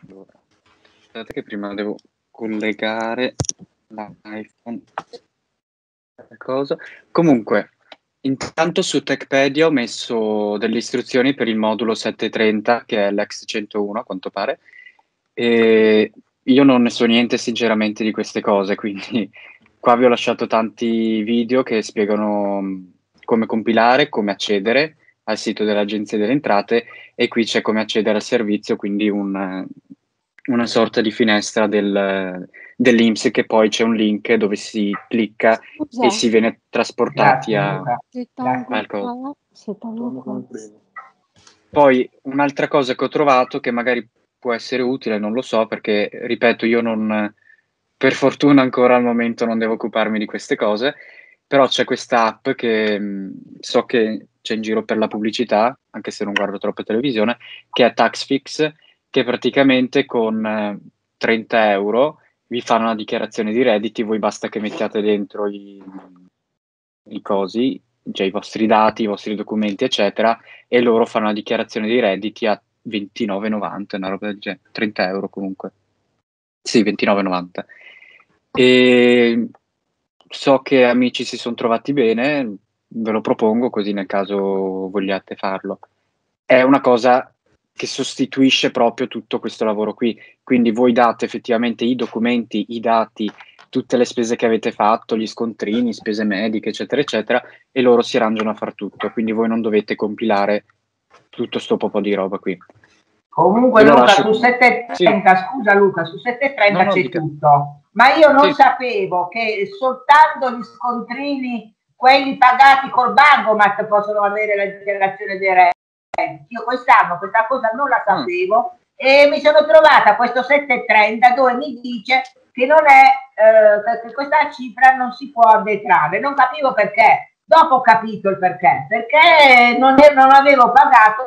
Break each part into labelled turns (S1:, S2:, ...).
S1: Allora, aspettate che prima devo collegare l'iPhone. Cosa. Comunque, intanto su Tecpedia ho messo delle istruzioni per il modulo 730, che è l'X101 a quanto pare, e io non ne so niente sinceramente di queste cose, quindi qua vi ho lasciato tanti video che spiegano come compilare, come accedere al sito dell'Agenzia delle Entrate, e qui c'è come accedere al servizio, quindi una sorta di finestra dell'INPS, che poi c'è un link dove si clicca e si viene trasportati al coso. Poi un'altra cosa che ho trovato, che magari può essere utile, non lo so, perché ripeto, io non, per fortuna ancora al momento non devo occuparmi di queste cose, però c'è questa app che so che c'è in giro per la pubblicità, anche se non guardo troppo televisione, che è Taxfix, che praticamente con 30 euro vi fanno una dichiarazione di redditi. Voi basta che mettiate dentro i cosi, cioè i vostri dati, i vostri documenti, eccetera, e loro fanno una dichiarazione dei redditi a 29,90, una roba del genere, 30 euro comunque. Sì, 29,90. E so che amici si sono trovati bene, ve lo propongo così nel caso vogliate farlo. È una cosa che sostituisce proprio tutto questo lavoro qui, quindi voi date effettivamente i documenti, i dati, tutte le spese che avete fatto, gli scontrini, spese mediche, eccetera, eccetera, e loro si arrangiano a far tutto, quindi voi non dovete compilare tutto sto po' di roba qui.
S2: Comunque Luca, su 730, sì. Scusa Luca, su 730 c'è tutto, ma io non sapevo che soltanto gli scontrini, quelli pagati col bancomat, possono avere la dichiarazione dei redditi. Io quest'anno questa cosa non la sapevo e mi sono trovata questo 730 dove mi dice che non è, che questa cifra non si può detrarre. Non capivo perché. Dopo ho capito il perché non avevo pagato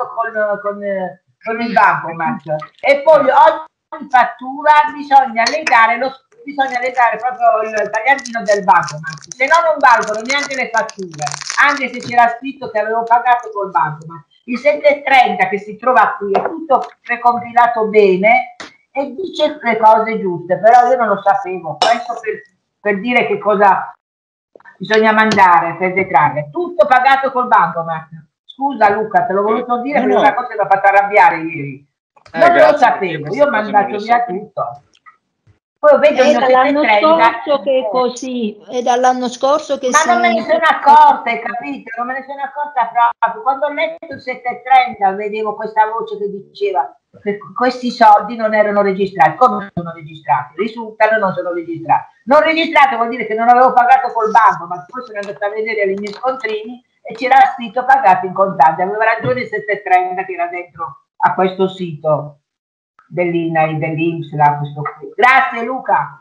S2: con il bancomat, e poi ogni fattura bisogna legare proprio il tagliandino del bancomat, se no non valgono neanche le fatture, anche se c'era scritto che avevo pagato col bancomat. Il 730 che si trova qui è tutto precompilato bene e dice le cose giuste, però io non lo sapevo. Questo per dire che cosa bisogna mandare per detrarre, tutto pagato col bancomat. Scusa Luca, te l'ho voluto dire perché è una cosa che mi ha fatto arrabbiare ieri. Non lo sapevo, io ho mandato via tutto. Poi vedo
S3: è dall'anno scorso che è così, è dall'anno scorso che
S2: ma non me ne sono accorta, hai capito? Non me ne sono accorta proprio. Quando ho letto il 730 vedevo questa voce che diceva che questi soldi non erano registrati. Come sono registrati? Risultano non sono registrati. Non registrati vuol dire che non avevo pagato col banco, ma poi sono andata a vedere i miei scontrini e c'era scritto pagato in contanti. Aveva ragione il 730 che era dentro a questo sito dell'INAI, dell'INPS, questo qui. Grazie Luca.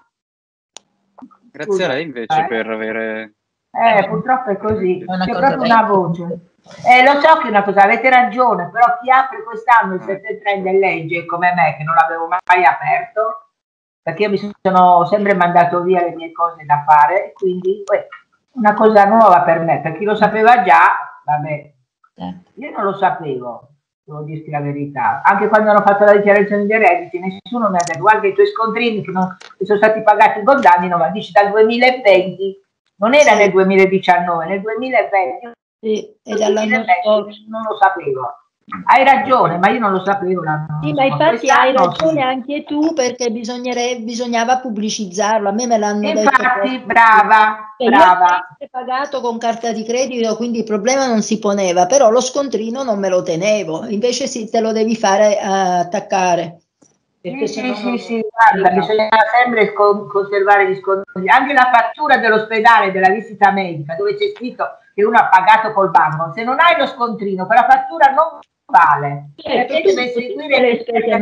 S1: Grazie a lei invece per avere...
S2: purtroppo è così, c'è proprio una voce. Lo so che è una cosa, avete ragione, però chi apre quest'anno il 730 e legge come me, che non l'avevo mai aperto, perché io mi sono sempre mandato via le mie cose da fare, quindi una cosa nuova per me, per chi lo sapeva già, vabbè, io non lo sapevo, devo dirti la verità. Anche quando hanno fatto la dichiarazione dei redditi, nessuno mi ha detto, guarda i tuoi scontrini che sono stati pagati con danni, no, ma dici dal 2020, non era nel 2019, nel 2020,
S3: sì, e dall'anno scorso.
S2: Non lo sapevo. Hai ragione, ma io non lo sapevo.
S3: Sì, ma infatti hai ragione anche tu, perché bisognava pubblicizzarlo. A me me l'hanno detto.
S2: Infatti, brava.
S3: Io ho pagato con carta di credito, quindi il problema non si poneva, però lo scontrino non me lo tenevo. Invece sì, te lo devi fare attaccare.
S2: Sì, guarda, bisogna sempre conservare gli scontrini. Anche la fattura dell'ospedale, della visita medica, dove c'è scritto che uno ha pagato col banco, se non hai lo scontrino, quella fattura non vale. Perché deve seguire
S3: le spese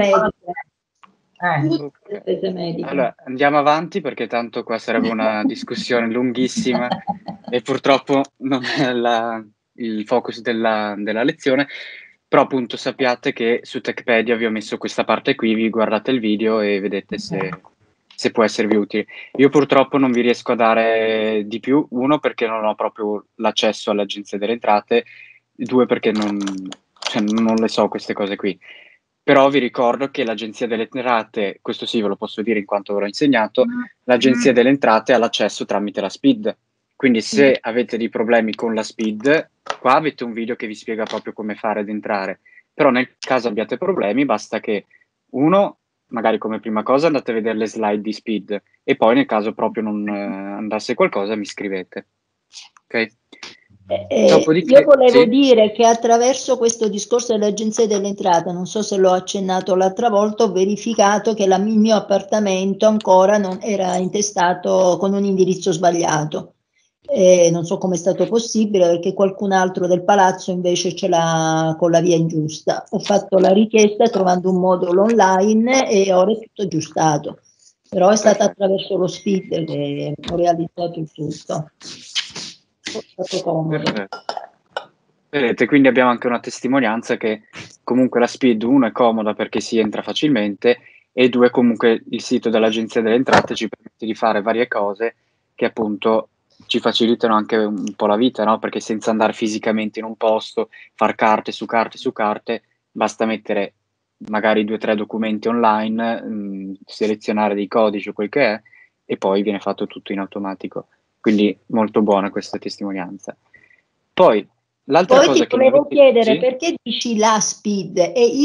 S1: mediche. Allora, andiamo avanti perché tanto qua sarebbe una discussione lunghissima e purtroppo non è il focus della lezione. Però appunto sappiate che su Tecpedia vi ho messo questa parte qui, vi guardate il video e vedete se può esservi utile. Io purtroppo non vi riesco a dare di più, uno perché non ho proprio l'accesso all'Agenzia delle Entrate, due perché non le so queste cose qui. Però vi ricordo che l'Agenzia delle Entrate, questo sì ve lo posso dire in quanto ve l'ho insegnato, l'Agenzia delle Entrate ha l'accesso tramite la SPID. Quindi se avete dei problemi con la SPID, qua avete un video che vi spiega proprio come fare ad entrare. Però nel caso abbiate problemi, basta che uno, magari come prima cosa andate a vedere le slide di SPID e poi nel caso proprio non andasse qualcosa mi scrivete. Ok?
S3: Io volevo dire che attraverso questo discorso dell'Agenzia delle Entrate, non so se l'ho accennato l'altra volta, ho verificato che il mio appartamento ancora non era intestato con un indirizzo sbagliato. Non so come è stato possibile, perché qualcun altro del palazzo invece ce l'ha con la via ingiusta. Ho fatto la richiesta trovando un modulo online e ora è tutto aggiustato. Però è stato attraverso lo SPID che ho realizzato il tutto. È stato comodo.
S1: Vedete, quindi abbiamo anche una testimonianza che comunque la SPID, uno, è comoda perché si entra facilmente e due, comunque il sito dell'Agenzia delle Entrate ci permette di fare varie cose che appunto ci facilitano anche un po' la vita, no? Perché senza andare fisicamente in un posto, far carte su carte su carte, basta mettere magari 2 o 3 documenti online, selezionare dei codici o quel che è e poi viene fatto tutto in automatico. Quindi molto buona questa testimonianza. Poi l'altra
S3: Poi
S1: cosa
S3: ti volevo
S1: che
S3: chiedere,
S1: sì?
S3: perché dici la SPID?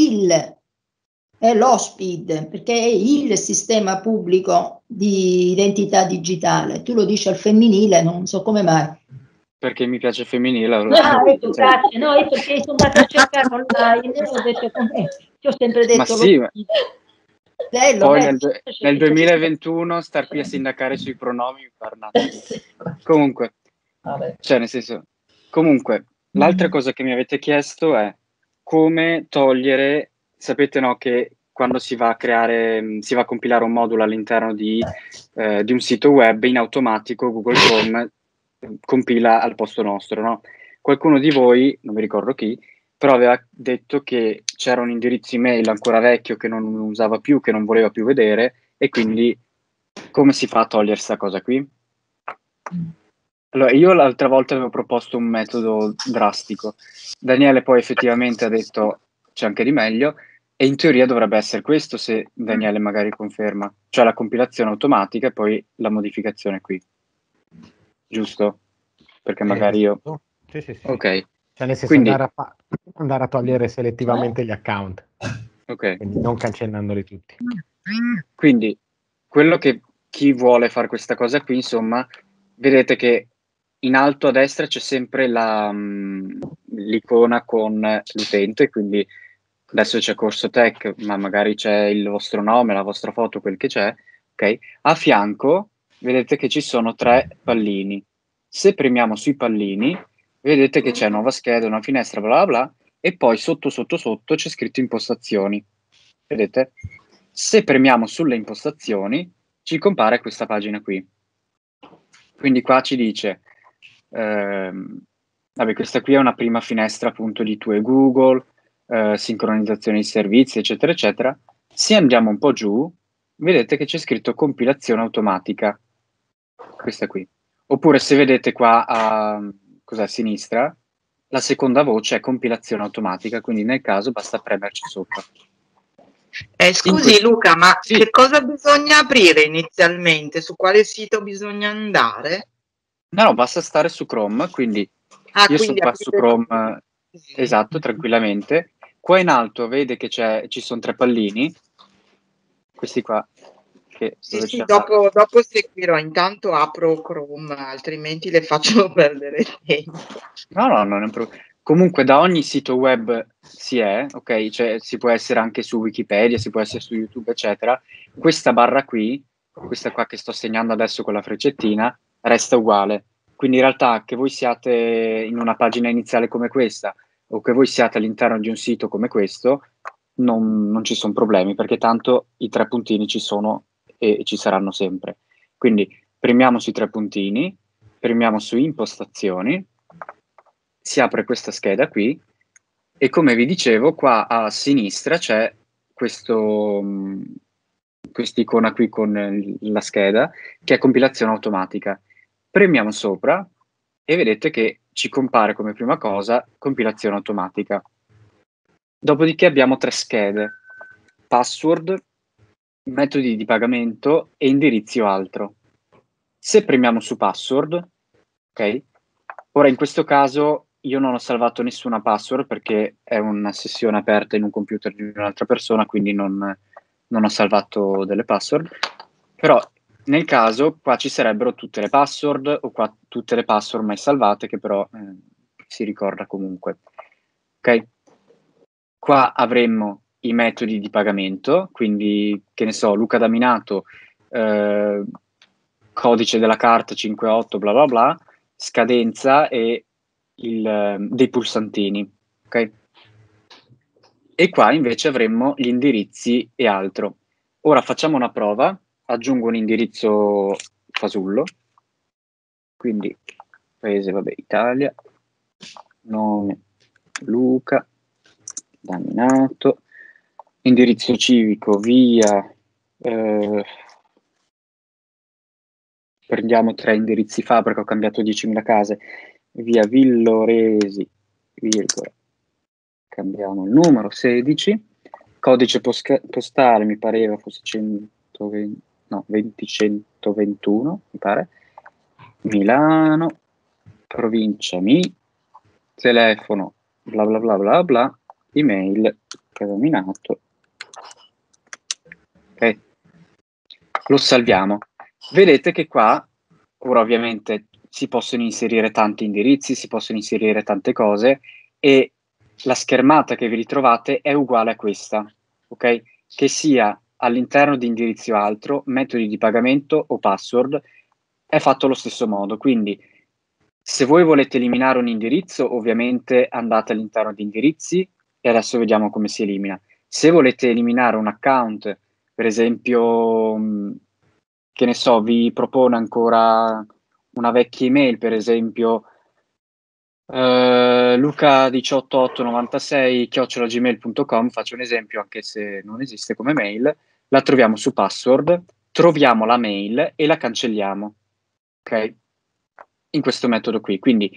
S3: È lo SPID, perché è il sistema pubblico di identità digitale. Tu lo dici al femminile, non so come mai.
S1: Perché mi piace femminile.
S3: Ecco, grazie. No, io perché sono andata a cercare online e ho detto com'è. Ti ho sempre detto
S1: Ma sì,
S3: lo SPID. Bello,
S1: poi
S3: bello.
S1: nel 2021 star qui a sindacare sui pronomi mi pare un attimo. Comunque, cioè nel senso, comunque, l'altra cosa che mi avete chiesto è come togliere, sapete no, che quando si va a creare, si va a compilare un modulo all'interno di un sito web, in automatico Google Chrome compila al posto nostro, no? Qualcuno di voi, non mi ricordo chi, però aveva detto che c'era un indirizzo email ancora vecchio che non usava più, che non voleva più vedere, e quindi come si fa a togliere questa cosa qui? Allora, io l'altra volta avevo proposto un metodo drastico. Daniele poi effettivamente ha detto c'è anche di meglio, e in teoria dovrebbe essere questo, se Daniele magari conferma, cioè la compilazione automatica e poi la modificazione qui. Giusto? Perché magari io...
S4: Sì, sì, sì.
S1: Ok.
S4: Cioè nel senso
S1: Quindi...
S4: andare a togliere selettivamente gli account.
S1: Ok.
S4: Quindi non cancellandoli tutti.
S1: Quindi quello che chi vuole fare questa cosa qui, insomma, vedete che in alto a destra c'è sempre l'icona con l'utente, quindi adesso c'è Corso Tech, ma magari c'è il vostro nome, la vostra foto, quel che c'è, ok? A fianco vedete che ci sono 3 pallini. Se premiamo sui pallini, vedete che c'è nuova scheda, una finestra, bla bla bla, e poi sotto sotto sotto c'è scritto impostazioni. Vedete? Se premiamo sulle impostazioni, ci compare questa pagina qui. Quindi qua ci dice, vabbè, questa qui è una prima finestra appunto di Tu e Google, sincronizzazione di servizi, eccetera, eccetera. Se andiamo un po' giù, vedete che c'è scritto compilazione automatica. Questa qui. Oppure se vedete qua a sinistra, la seconda voce è compilazione automatica, quindi nel caso basta premerci sopra.
S5: Scusi Luca, ma
S1: sì.
S5: Che cosa bisogna aprire inizialmente? Su quale sito bisogna andare?
S1: No, basta stare su Chrome, quindi io sono qua su Chrome, esatto, tranquillamente. Qua in alto vede che ci sono 3 pallini, questi qua. Che
S5: sì, dopo seguirò, intanto apro Chrome, altrimenti le faccio perdere tempo.
S1: No, non è un problema. Comunque da ogni sito web si è, ok? Cioè, si può essere anche su Wikipedia, si può essere su YouTube, eccetera. Questa barra qui, questa qua che sto segnando adesso con la freccettina, resta uguale. Quindi in realtà che voi siate in una pagina iniziale come questa o che voi siate all'interno di un sito come questo, non ci sono problemi, perché tanto i 3 puntini ci sono e ci saranno sempre. Quindi premiamo sui 3 puntini, premiamo su impostazioni, si apre questa scheda qui e come vi dicevo qua a sinistra c'è quest'icona qui con la scheda che è compilazione automatica. Premiamo sopra e vedete che ci compare come prima cosa compilazione automatica. Dopodiché abbiamo 3 schede. password, metodi di pagamento e indirizzi o altro. Se premiamo su password, ok? Ora in questo caso io non ho salvato nessuna password perché è una sessione aperta in un computer di un'altra persona, quindi non ho salvato delle password. Però nel caso qua ci sarebbero tutte le password o qua tutte le password mai salvate che però si ricorda comunque. Ok? Qua avremmo i metodi di pagamento, quindi che ne so, Luca Daminato, codice della carta 58 bla bla bla, scadenza e dei pulsantini, ok? E qua invece avremmo gli indirizzi e altro. Ora facciamo una prova, aggiungo un indirizzo fasullo, quindi paese, vabbè, Italia, nome Luca Daminato, indirizzo civico via, prendiamo 3 indirizzi fa perché ho cambiato 10.000 case, via Villoresi, virgola, cambiamo il numero 16, codice postale mi pareva fosse 2021, mi pare, Milano, provincia Mi, telefono, bla bla bla bla bla, email, Daminato, ok, lo salviamo. Vedete che qua, ora ovviamente si possono inserire tanti indirizzi, si possono inserire tante cose e la schermata che vi ritrovate è uguale a questa, ok? Che sia all'interno di indirizzi o altro, metodi di pagamento o password, è fatto allo stesso modo. Quindi se voi volete eliminare un indirizzo, ovviamente andate all'interno di indirizzi e adesso vediamo come si elimina. Se volete eliminare un account, per esempio, che ne so, vi propone ancora una vecchia email, per esempio luca18896@gmail.com, faccio un esempio anche se non esiste come mail, la troviamo su password, troviamo la mail e la cancelliamo, ok? In questo metodo qui, quindi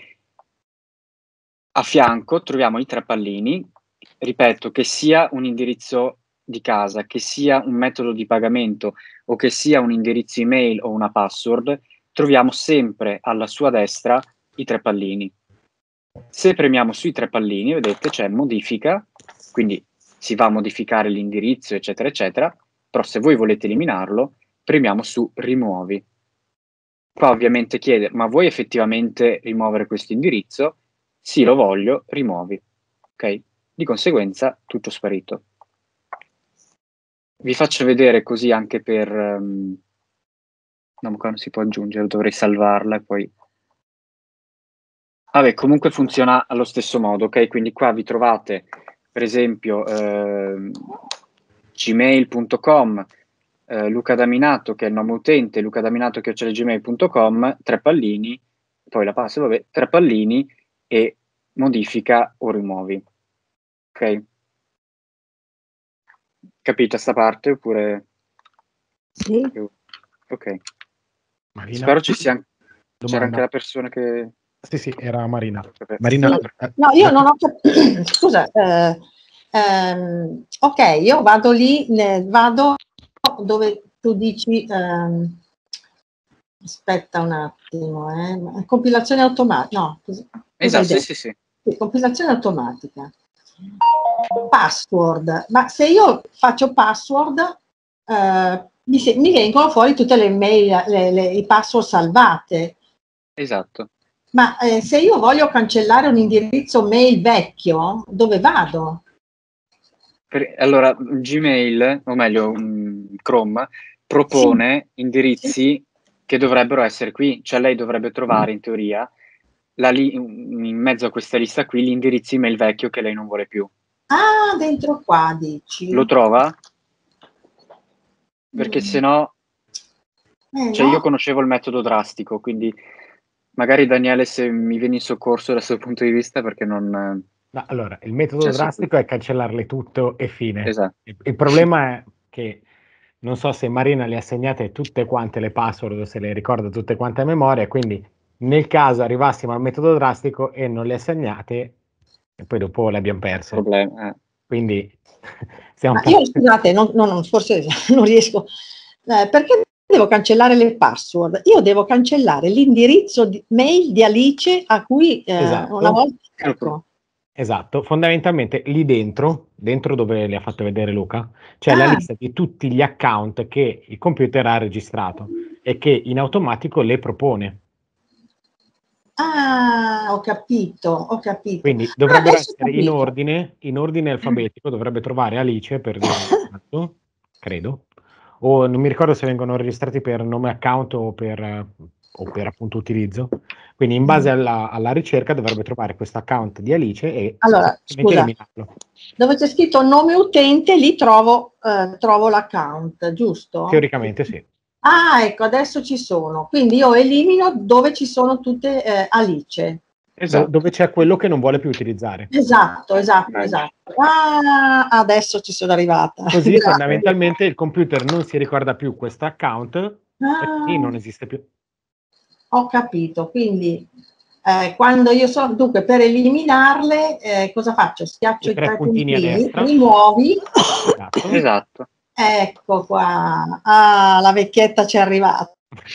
S1: a fianco troviamo i 3 pallini, ripeto, che sia un indirizzo di casa, che sia un metodo di pagamento o che sia un indirizzo email o una password, troviamo sempre alla sua destra i 3 pallini. Se premiamo sui 3 pallini, vedete, c'è modifica, quindi si va a modificare l'indirizzo, eccetera, eccetera, però se voi volete eliminarlo, premiamo su rimuovi. Qua ovviamente chiede, ma vuoi effettivamente rimuovere questo indirizzo? Sì, lo voglio, rimuovi. Ok? Di conseguenza, tutto sparito. Vi faccio vedere così anche per... no, qua non si può aggiungere, dovrei salvarla e poi... Vabbè, comunque funziona allo stesso modo, ok? Quindi qua vi trovate, per esempio, gmail.com, Luca Daminato, che è il nome utente, lucadaminato@gmail.com, 3 pallini, poi la password, vabbè, 3 pallini e modifica o rimuovi. Ok? Capite sta parte oppure...
S3: Sì.
S1: Ok.
S4: Marina.
S1: Spero ci sia c'era anche la persona che...
S4: Sì, era Marina.
S3: Marina. No, io non ho capito. Scusa, ok, io vado lì, vado dove tu dici, aspetta un attimo, compilazione automatica, no,
S1: esatto, sì.
S3: Compilazione automatica. Password, ma se io faccio password, mi vengono fuori tutte le mail, i password salvate.
S1: Esatto.
S3: Ma se io voglio cancellare un indirizzo mail vecchio, dove vado?
S1: Allora, Gmail, o meglio Chrome, propone indirizzi che dovrebbero essere qui, cioè lei dovrebbe trovare in teoria in mezzo a questa lista qui gli indirizzi email vecchio che lei non vuole più.
S3: Ah, dentro qua dici.
S1: Lo trova? Perché se no, cioè io conoscevo il metodo drastico, quindi magari Daniele se mi viene in soccorso dal suo punto di vista perché non...
S4: No, allora, il metodo drastico è cancellarle tutto e fine.
S1: Esatto.
S4: Il problema è che non so se Marina le ha segnate tutte quante le password o se le ricorda tutte quante a memoria, quindi nel caso arrivassimo al metodo drastico e non le ha segnate e poi dopo le abbiamo perse.
S1: Problema.
S4: Quindi
S6: Io scusate, forse non riesco, perché devo cancellare le password? Io devo cancellare l'indirizzo mail di Alice a cui
S4: esatto.
S6: Una volta... Ecco.
S4: Esatto, fondamentalmente lì dentro dove le ha fatto vedere Luca, c'è la lista di tutti gli account che il computer ha registrato e che in automatico le propone.
S6: Ah, ho capito.
S4: Quindi dovrebbero essere in ordine alfabetico, dovrebbe trovare Alice per dire, credo, o non mi ricordo se vengono registrati per nome account o per appunto utilizzo. Quindi in base alla ricerca dovrebbe trovare questo account di Alice e
S6: allora, scusa, eliminarlo. Dove c'è scritto nome utente, lì trovo l'account, giusto?
S4: Teoricamente sì.
S6: Ah, ecco, adesso ci sono. Quindi io elimino dove ci sono tutte Alice.
S4: Esatto. Dove c'è quello che non vuole più utilizzare.
S6: Esatto. Ah, adesso ci sono arrivata.
S4: Così fondamentalmente il computer non si ricorda più questo account e quindi non esiste più.
S6: Ho capito, quindi quando io so, dunque per eliminarle cosa faccio? Schiaccio i tre puntini, rimuovi.
S1: Esatto.
S6: Ecco qua, la vecchietta ci è arrivata.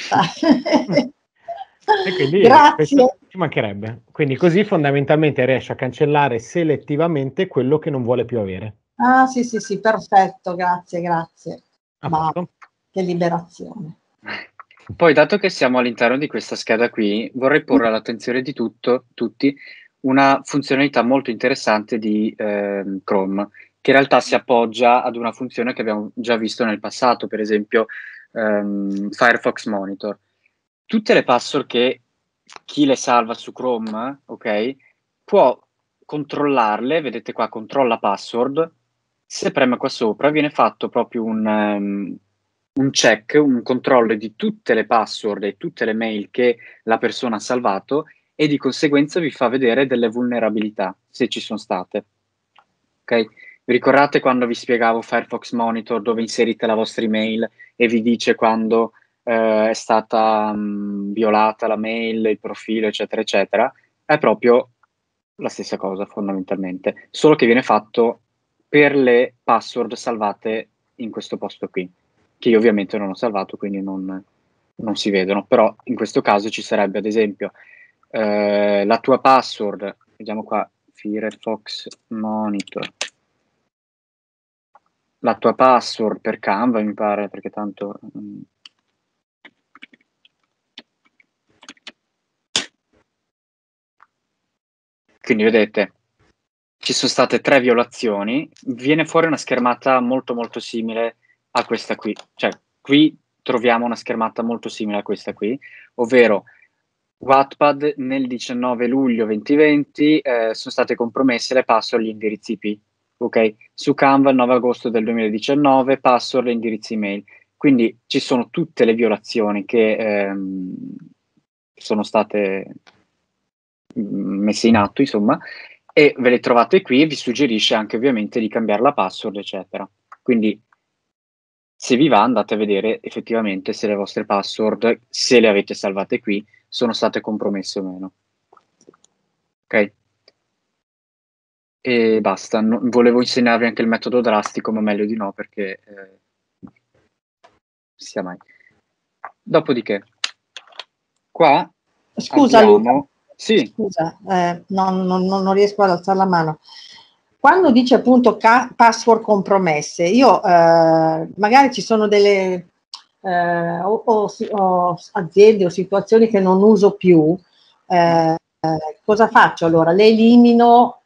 S4: E quindi
S6: grazie.
S4: Ci mancherebbe. Quindi così fondamentalmente riesce a cancellare selettivamente quello che non vuole più avere.
S6: Ah sì, perfetto, grazie. Ma che liberazione.
S1: Poi, dato che siamo all'interno di questa scheda qui, vorrei porre all'attenzione di tutti una funzionalità molto interessante di Chrome, che in realtà si appoggia ad una funzione che abbiamo già visto nel passato, per esempio Firefox Monitor. Tutte le password che chi le salva su Chrome, ok, può controllarle, vedete qua, controlla password. Se preme qua sopra viene fatto proprio un check, un controllo di tutte le password e tutte le mail che la persona ha salvato e di conseguenza vi fa vedere delle vulnerabilità, se ci sono state. Ok? Vi ricordate quando vi spiegavo Firefox Monitor, dove inserite la vostra email e vi dice quando è stata violata la mail, il profilo, eccetera, eccetera? È proprio la stessa cosa, fondamentalmente, solo che viene fatto per le password salvate in questo posto qui, che io ovviamente non ho salvato, quindi non si vedono, però in questo caso ci sarebbe ad esempio la tua password, vediamo qua, Firefox Monitor, la tua password per Canva mi pare, perché tanto quindi vedete ci sono state 3 violazioni, viene fuori una schermata molto molto simile a questa qui, cioè qui troviamo una schermata molto simile a questa qui, ovvero Wattpad nel 19 luglio 2020 sono state compromesse le password agli indirizzi IP, ok? Su Canva il 9 agosto del 2019 password e indirizzi email, quindi ci sono tutte le violazioni che sono state messe in atto, insomma, e ve le trovate qui e vi suggerisce anche ovviamente di cambiare la password, eccetera. Quindi se vi va andate a vedere effettivamente se le vostre password, se le avete salvate qui, sono state compromesse o meno. Ok? E basta, volevo insegnarvi anche il metodo drastico, ma meglio di no perché sia mai. Dopodiché, qua
S6: scusa
S1: abbiamo...
S6: Luca,
S1: sì.
S6: Scusa, non riesco ad alzare la mano. Quando dice appunto password compromesse, io magari ci sono delle o aziende o situazioni che non uso più, cosa faccio allora? Le elimino,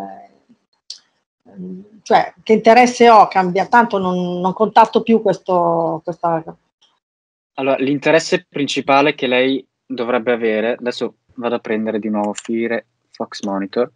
S6: cioè che interesse ho? Cambia, tanto non contatto più questa...
S1: Allora, l'interesse principale che lei dovrebbe avere, adesso vado a prendere di nuovo Firefox Monitor.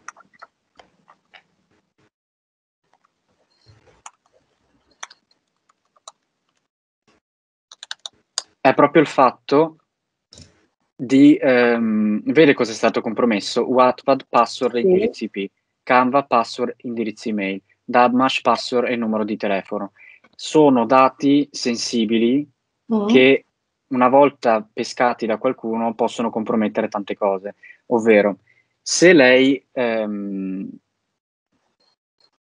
S1: È proprio il fatto di vedere cosa è stato compromesso. Wattpad, password e indirizzi IP. Canva, password, indirizzi email. Dabmash, password e numero di telefono. Sono dati sensibili che una volta pescati da qualcuno possono compromettere tante cose. Ovvero, se lei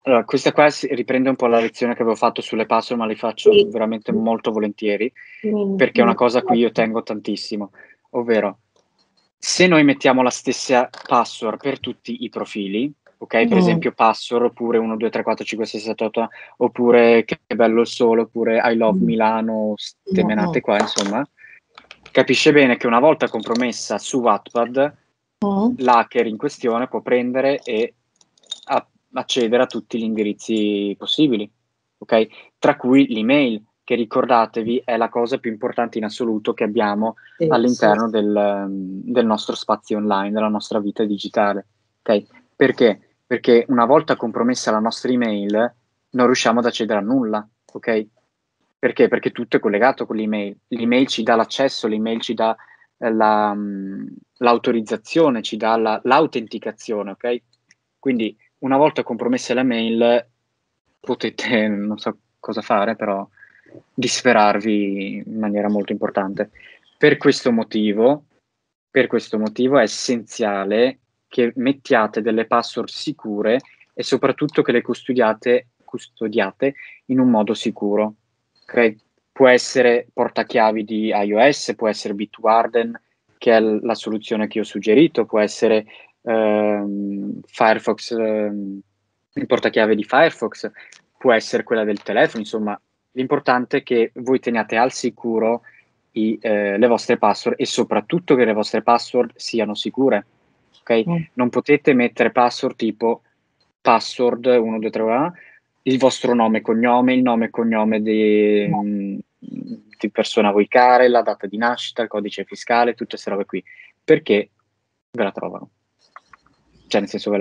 S1: Allora, questa qua riprende un po' la lezione che avevo fatto sulle password, ma le faccio veramente molto volentieri, perché è una cosa a cui io tengo tantissimo, ovvero se noi mettiamo la stessa password per tutti i profili, ok? Per esempio password, oppure 1, 2, 3, 4, 5, 6, 7, 8, oppure che bello il sole, oppure I love Milano, ste menate qua, insomma, capisce bene che una volta compromessa su Wattpad, l'hacker in questione può prendere e accedere a tutti gli indirizzi possibili, ok? Tra cui l'email, che ricordatevi è la cosa più importante in assoluto che abbiamo all'interno del nostro spazio online, della nostra vita digitale, ok? Perché? Perché una volta compromessa la nostra email non riusciamo ad accedere a nulla, ok? Perché? Perché tutto è collegato con l'email. L'email ci dà l'accesso, l'email ci dà l'autorizzazione, ci dà l'autenticazione, ok? Quindi una volta compromessa la mail potete, non so cosa fare, però disperarvi in maniera molto importante. Per questo motivo è essenziale che mettiate delle password sicure e soprattutto che le custodiate in un modo sicuro. Okay? Può essere portachiavi di iOS, può essere Bitwarden, che è la soluzione che io ho suggerito, può essere Firefox, il portachiave di Firefox, può essere quella del telefono, insomma, l'importante è che voi teniate al sicuro le vostre password e soprattutto che le vostre password siano sicure, ok? Non potete mettere password tipo password 1, 2, 3, 1, il vostro nome e cognome, il nome e cognome di persona a voi care, la data di nascita, il codice fiscale, tutte queste robe qui, perché ve la trovano. Cioè, nel senso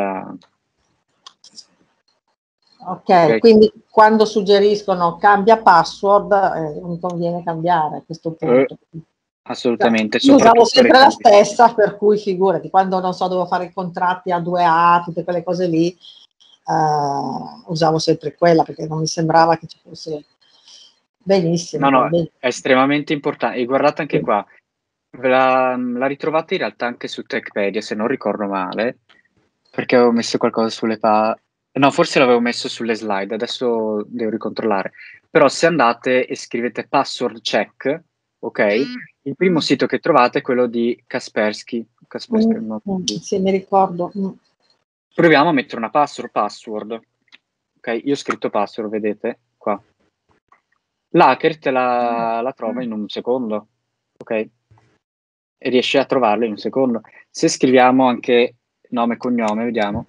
S6: Ok, quindi quando suggeriscono cambia password, mi conviene cambiare a questo punto.
S1: Assolutamente.
S6: Io usavo sempre la stessa, per cui figurati, quando non so, dovevo fare i contratti a 2A, tutte quelle cose lì, usavo sempre quella perché non mi sembrava che ci fosse benissimo.
S1: No, è estremamente importante. E guardate anche qua, la ritrovate in realtà anche su Techpedia, se non ricordo male, perché avevo messo qualcosa sulle no, forse l'avevo messo sulle slide, adesso devo ricontrollare. Però se andate e scrivete password check, ok? Il primo sito che trovate è quello di Kaspersky.
S6: Sì, mi ricordo.
S1: Proviamo a mettere una password. Ok, io ho scritto password, vedete? Qua. L'hacker te la trova in un secondo, ok? E riesce a trovarlo in un secondo. Se scriviamo anche nome e cognome, vediamo.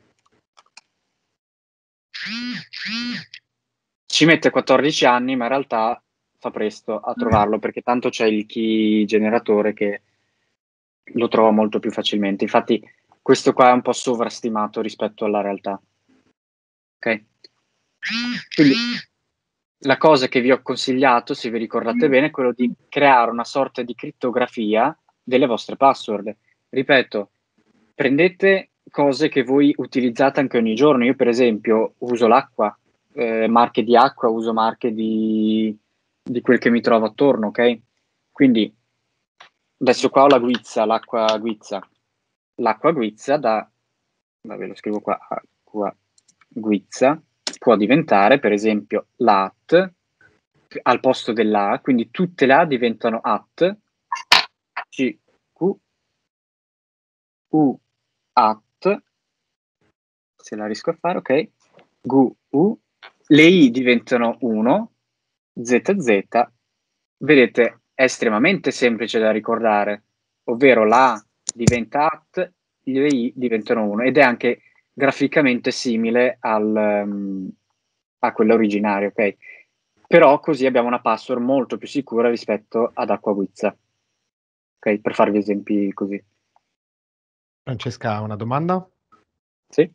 S1: Ci mette 14 anni, ma in realtà fa presto a trovarlo, perché tanto c'è il key generatore che lo trova molto più facilmente. Infatti questo qua è un po' sovrastimato rispetto alla realtà. Ok? Quindi la cosa che vi ho consigliato, se vi ricordate bene, è quello di creare una sorta di crittografia delle vostre password. Ripeto, prendete cose che voi utilizzate anche ogni giorno. Io per esempio uso l'acqua, marche di acqua, uso marche di quel che mi trovo attorno, ok? Quindi adesso qua ho la guizza, l'acqua guizza. L'acqua guizza vabbè, lo scrivo qua, acqua guizza, può diventare per esempio l'at al posto dell'A, quindi tutte le A diventano at, C, Q, U, at, se la riesco a fare, ok, Gu, U, le I diventano 1, ZZ, vedete, è estremamente semplice da ricordare, ovvero la A diventa at, le I diventano 1, ed è anche graficamente simile a quella originaria, ok? Però così abbiamo una password molto più sicura rispetto ad acquaguizza. Ok, per farvi esempi così.
S4: Francesca, una domanda?
S1: Sì.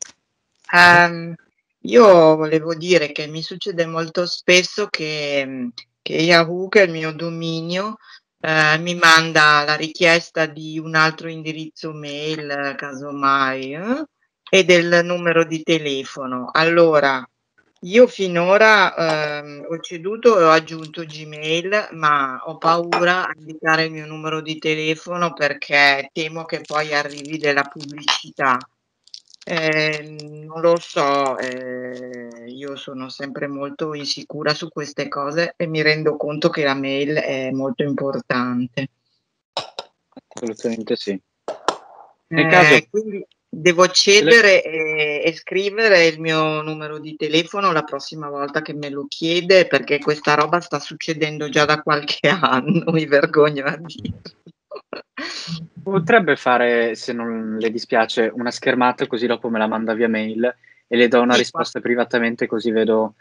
S5: Io volevo dire che mi succede molto spesso che Yahoo, che è il mio dominio, mi manda la richiesta di un altro indirizzo mail, casomai, e del numero di telefono. Allora, io finora ho ceduto e ho aggiunto Gmail, ma ho paura a indicare il mio numero di telefono perché temo che poi arrivi della pubblicità. Non lo so, io sono sempre molto insicura su queste cose e mi rendo conto che la mail è molto importante.
S1: Assolutamente sì. Nel caso,
S5: quindi devo cedere e scrivere il mio numero di telefono la prossima volta che me lo chiede, perché questa roba sta succedendo già da qualche anno, mi vergogno a dirlo.
S1: potrebbe fare, se non le dispiace, una schermata, così dopo me la manda via mail e le do una risposta privatamente, così vedo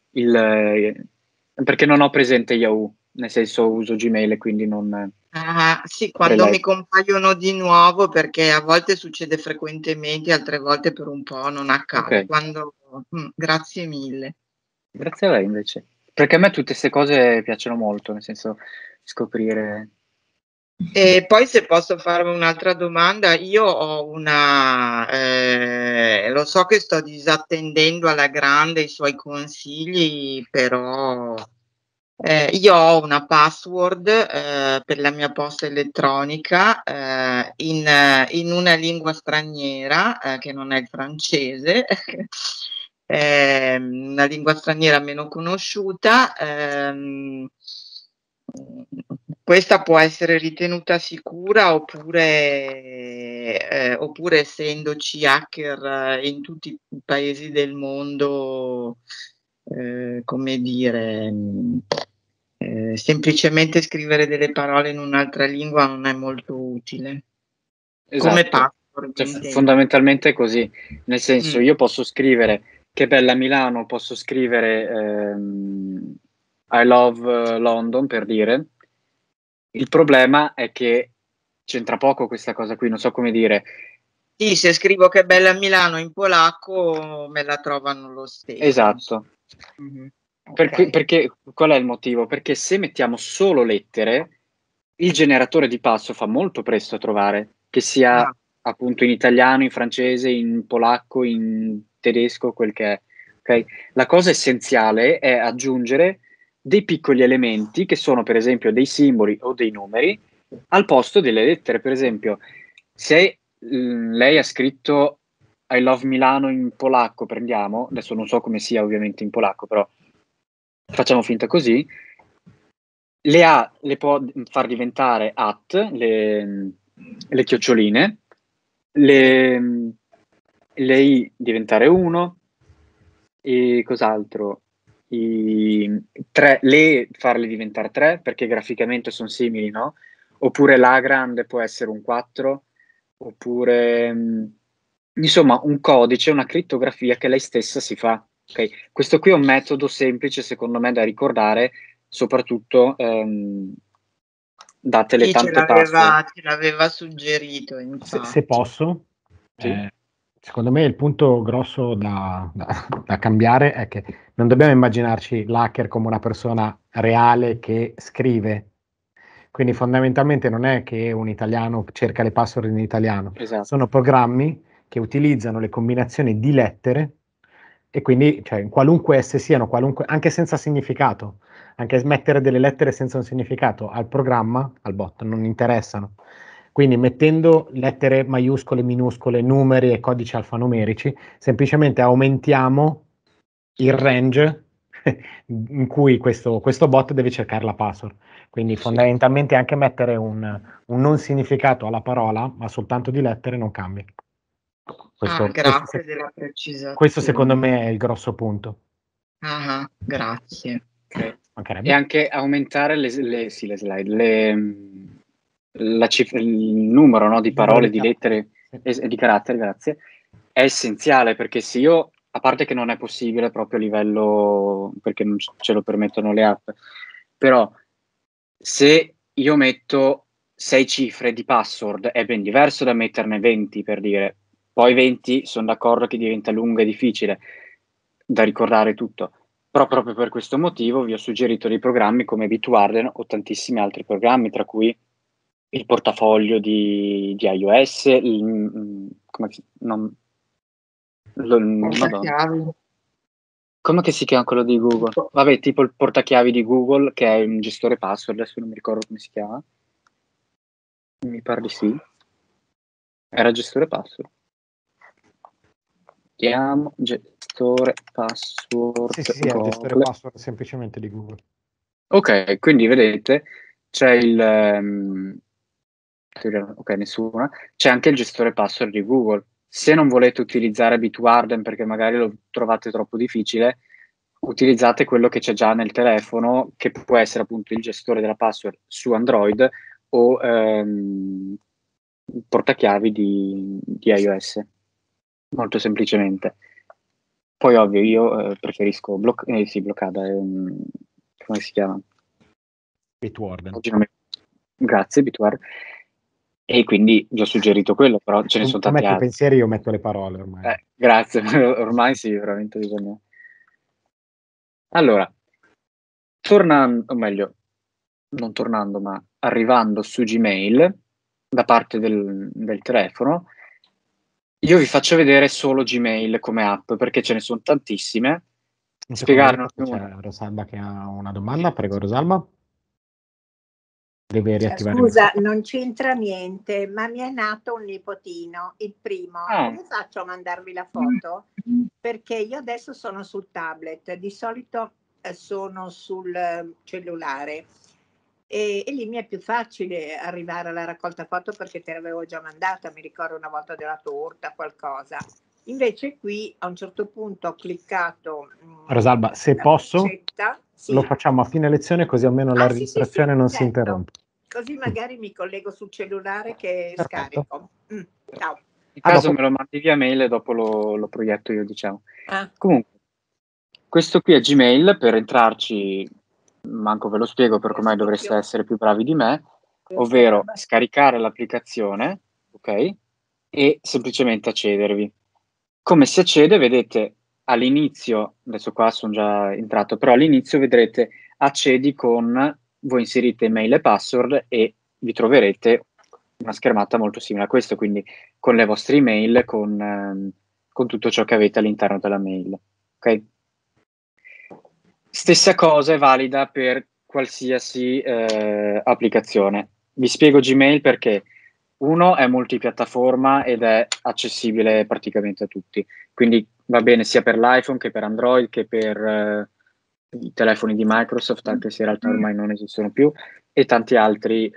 S1: perché non ho presente Yahoo, nel senso uso Gmail e quindi non...
S5: Sì, quando mi compaiono di nuovo, perché a volte succede frequentemente, altre volte per un po' non accade.
S1: Okay.
S5: Grazie mille.
S1: Grazie a lei invece, perché a me tutte 'ste cose piacciono molto, nel senso scoprire.
S5: E poi se posso farmi un'altra domanda, io ho una lo so che sto disattendendo alla grande i suoi consigli, però io ho una password per la mia posta elettronica in una lingua straniera che non è il francese, una lingua straniera meno conosciuta. Questa può essere ritenuta sicura oppure essendoci hacker in tutti i paesi del mondo, come dire, semplicemente scrivere delle parole in un'altra lingua non è molto utile. Come
S1: Esatto,
S5: password,
S1: cioè
S5: intendo.
S1: fondamentalmente è così, nel senso io posso scrivere "che bella Milano", posso scrivere "I love London", per dire. Il problema è che c'entra poco questa cosa qui, non so come dire.
S5: Sì, se scrivo "che bella Milano" in polacco me la trovano lo stesso.
S1: Esatto.
S5: Okay.
S1: Perché qual è il motivo? Perché se mettiamo solo lettere, il generatore di passo fa molto presto a trovare, che sia appunto in italiano, in francese, in polacco, in tedesco, quel che è, okay? La cosa essenziale è aggiungere dei piccoli elementi che sono per esempio dei simboli o dei numeri al posto delle lettere. Per esempio, se lei ha scritto "I love Milano" in polacco, prendiamo, adesso non so come sia ovviamente in polacco, però facciamo finta così, le A le può far diventare at, le chioccioline, le I diventare 1, e cos'altro? I 3, le farle diventare 3, perché graficamente son simili, no, oppure l'A grande può essere un 4, oppure insomma un codice, una crittografia che lei stessa si fa, okay? Questo qui è un metodo semplice secondo me da ricordare, soprattutto date le tante password.
S5: Ce l'aveva suggerito,
S4: Se
S5: infatti.
S4: posso,
S1: Sì.
S4: secondo me il punto grosso da cambiare è che non dobbiamo immaginarci l'hacker come una persona reale che scrive. Quindi fondamentalmente non è che un italiano cerca le password in italiano,
S1: Esatto.
S4: sono programmi che utilizzano le combinazioni di lettere e quindi, cioè, qualunque esse siano, anche senza significato, anche mettere delle lettere senza un significato al programma, al bot, non interessano. Quindi mettendo lettere maiuscole, minuscole, numeri e codici alfanumerici, semplicemente aumentiamo il range in cui questo bot deve cercare la password. Quindi fondamentalmente anche mettere un non significato alla parola, ma soltanto di lettere, non cambia.
S5: Grazie della precisazione.
S4: Questo secondo me è il grosso punto.
S5: Grazie.
S1: Okay. E anche aumentare le slide, il numero, no, di parole, di lettere e di caratteri, grazie, è essenziale, perché se io, a parte che non è possibile proprio a livello, perché non ce lo permettono le app, però se io metto 6 cifre di password è ben diverso da metterne 20, per dire. Poi 20 son d'accordo che diventa lungo e difficile da ricordare tutto, però proprio per questo motivo vi ho suggerito dei programmi come Bitwarden o tantissimi altri programmi, tra cui il portafoglio di iOS, come si non
S5: Portachiavi.
S1: Com'è che si chiama quello di Google? Vabbè, tipo il portachiavi di Google, che è un gestore password, adesso non mi ricordo come si chiama. Mi pare di sì. Era gestore password. Chiamo gestore password.
S4: Sì, è il gestore password semplicemente di Google.
S1: Ok, quindi vedete, c'è il... ok, nessuna. C'è anche il gestore password di Google. Se non volete utilizzare Bitwarden perché magari lo trovate troppo difficile, utilizzate quello che c'è già nel telefono, che può essere appunto il gestore della password su Android o il portachiavi di iOS, molto semplicemente. Poi ovvio io preferisco bloccata, come si chiama?
S4: Bitwarden.
S1: Grazie, Bitwarden. E quindi vi ho suggerito quello, però ce ne sono tanti altri.
S4: Metti i pensieri, io metto le parole ormai.
S1: Grazie, ormai sì, veramente bisogna. Allora, tornando, o meglio, non tornando, ma arrivando su Gmail, da parte del telefono, io vi faccio vedere solo Gmail come app, perché ce ne sono tantissime.
S4: Spiegarne c'è Rosalba che ha una domanda, prego Rosalba. Deve riattivare.
S7: Scusa, non c'entra niente, ma mi è nato un nipotino, il primo. Come faccio a mandarvi la foto? Perché io adesso sono sul tablet, di solito sono sul cellulare e lì mi è più facile arrivare alla raccolta foto perché te l'avevo già mandata, mi ricordo una volta della torta, qualcosa. Invece qui a un certo punto ho cliccato
S4: Rosalba, se posso, lo facciamo a fine lezione così almeno la registrazione non si interrompe.
S7: Così magari mi collego sul cellulare che scarico. Ciao.
S1: In caso me lo mandi via mail e dopo lo proietto io, diciamo. Comunque, questo qui è Gmail, per entrarci, manco ve lo spiego perché ormai dovreste essere più bravi di me, ovvero scaricare l'applicazione, ok? E semplicemente accedervi. Come si accede? Vedete all'inizio, adesso qua sono già entrato, però all'inizio vedrete accedi con, voi inserite email e password e vi troverete una schermata molto simile a questo, quindi con le vostre email, con tutto ciò che avete all'interno della mail. Ok? Stessa cosa è valida per qualsiasi applicazione. Vi spiego Gmail perché uno è multipiattaforma ed è accessibile praticamente a tutti, quindi va bene sia per l'iPhone che per Android che per i telefoni di Microsoft, anche se in realtà ormai non esistono più, e tanti altri